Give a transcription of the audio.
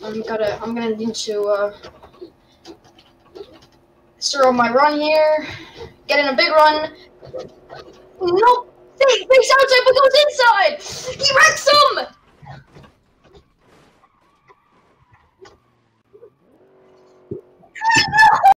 I'm gonna need to start on my run here. Get in a big run. Nope. Face outside, but goes inside. He wrecks him.